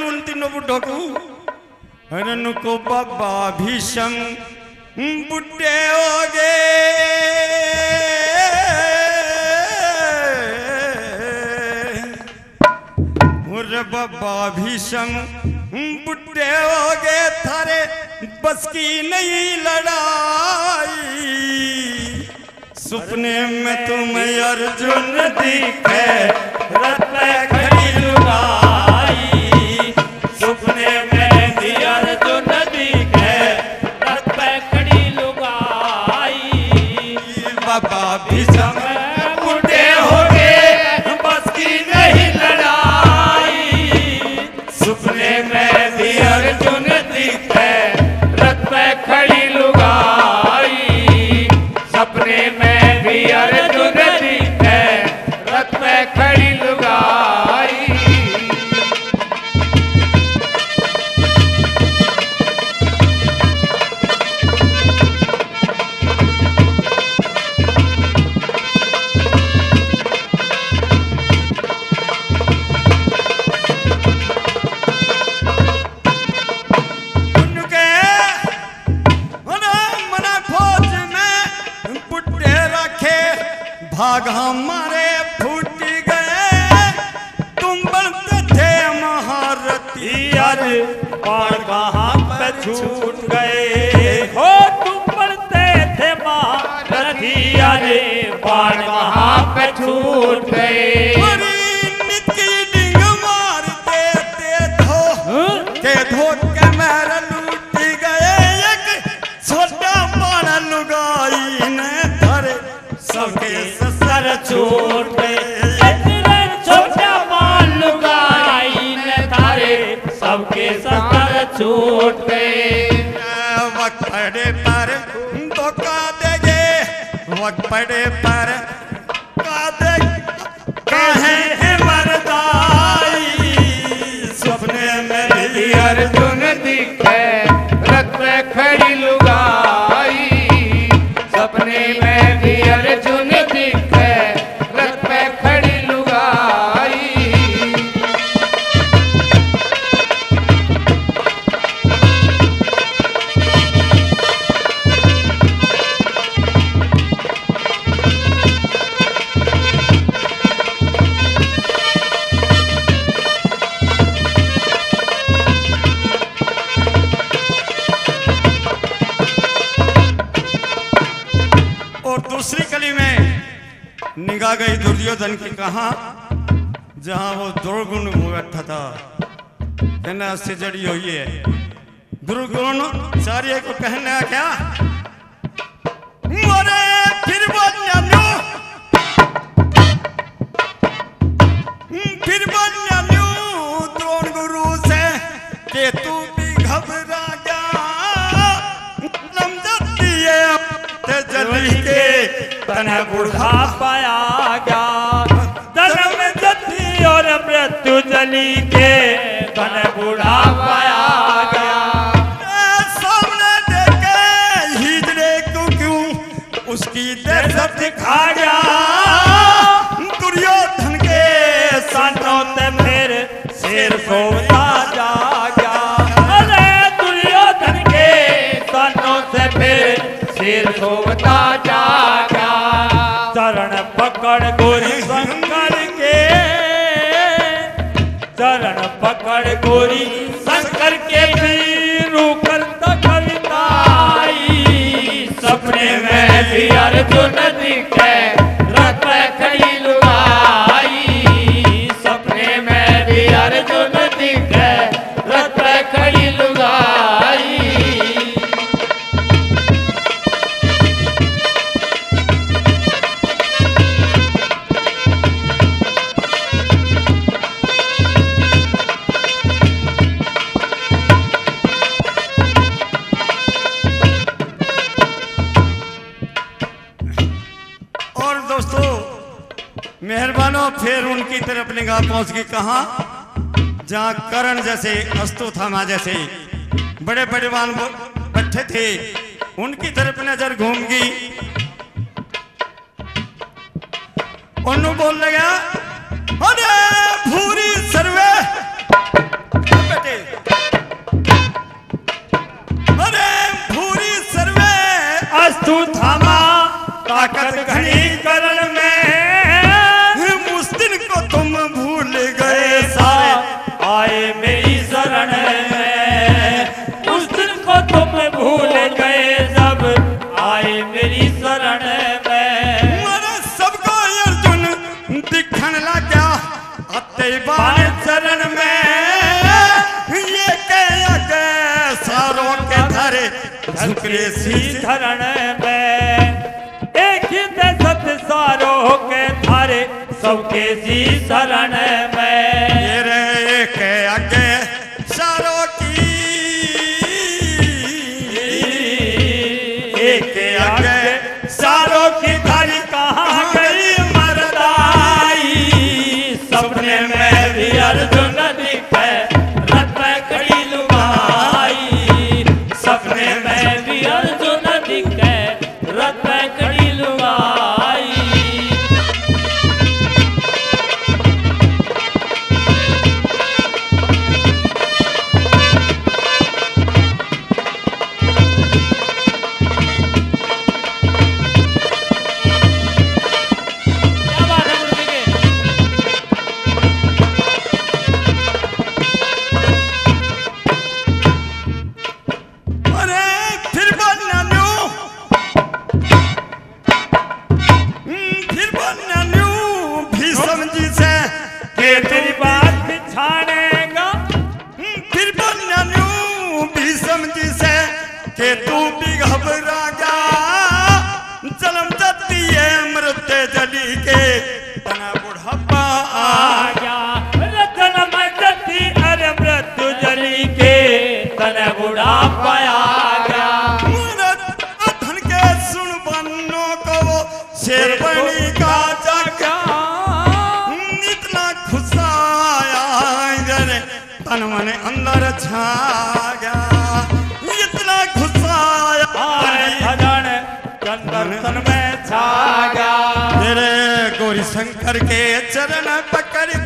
उन तीनों बुढ़ों को हरन को बाबा भीषम बुढ़े हो गए और बाबा भीषम बुढ़े हो गए थारे बस की नहीं लड़ाई सपने में तुम्हें अर्जुन दिखे रथ पे खड़ी लुगाई सपने में भी अर्जुन दिखे रथ पे खड़ी लुगाई बाबा भीषम बुढ़े हो गए बस की नहीं लड़ाई सपने में भी अर्जुन दिखे रथ पे खड़ी लुगाई सपने में भी अर्जुन दिखे रथ पे खड़ी लुगाई भाग हमारे फूट गए तुम बनते थे महारथी अरे बाण कहाँ पे छूट गए हो तुम बनते थे महारथी अरे बाण कहाँ पे छूट गए डिंग मारते थे धो के मेरा लूट गए एक छोटा बाण लुगाई ने धरे सबके सर छूट गए छोटा माल लुगाई ने थारे सबके सर छूट गए वक्त पड़े पर धोखा देंगे वक्त पड़े पर कहे मरदाई सपने में भी अर्जुन दिखे रथ पे खड़ी लुगाई सपने में भी अर्जुन दिखे रथ पे खड़ी लुगाई और दूसरी कली में निगाह गई दुर्योधन की कहा जहां वो दुर्गुण बैठा था कहना से जड़ी हुई है दुर्गुण चार्य को कहना क्या मोरे फिर द्रोण गुरु से कि तू भी घबरा जा जली के तने बुढ़ापा आ गया जन्म जति और मृत्यु जली के तने बुढ़ापा आ गया सामने देखे हिजड़े को क्यों उसकी दहशत दिखा गया दुर्योधन के सानों ते फिर शेर सोता जा गया अरे दुर्योधन के सानों से फिर शेर सोता जागा चरण पकड़ गोरी शंकर के चरण पकड़ गोरी शंकर के पीरू कर कविताई सपने में भी अर्जुन दिखे रथ पे खड़ी लुगाई सपने में भी अर्जुन दिखे रथ पे खड़ी लुगाई मेहरबानो फिर उनकी तरफ निगाह पहुंच गई कहा जहां कर्ण जैसे अस्तुथामा जैसे बड़े बड़े वान बैठे थे उनकी तरफ नजर घूम गई उन्होंने बोल लगा अरे भूरी सर्वे आए मेरी शरण में। उस दिन को तुम भूल गए जब आए मेरी शरण में। सबको अर्जुन दिखन लगा आते बाण चरण में। ये के सारों के धरे झुकरे सी धरण में। एक ही दशत सारों के धारे सबके जी शरण में। मेरे के आगे सारों की एक आगे सारों की धारी कहाँ गई मरदाई। सपने में भी अर्जुन दिखे रथ में खड़ी लुगाई। सपने में भी अर्जुन दिखे रथ में खड़ी लुगाई। तेरी बात बिछानेगा फिर बनू भी समझी से के तू भी घबरा जा। जन्म जाती है मृत्य जली के तना बुढ़ापा आ गया। जन्म जाती अरे मृत्यु जली के तना बुढ़ापा आ गया। धन के सुन बनो को शेर बनी का जगा। तन मन अंदर छा गया इतना खुशाया धन अंदर तन में छा गया। तेरे गौरी शंकर के चरण पकड़